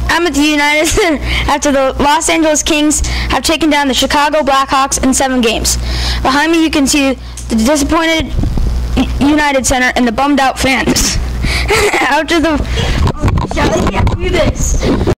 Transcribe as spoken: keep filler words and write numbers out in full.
I'm at the United Center after the Los Angeles Kings have taken down the Chicago Blackhawks in seven games. Behind me you can see the disappointed United Center and the bummed out fans. After the... Oh, yeah, do this.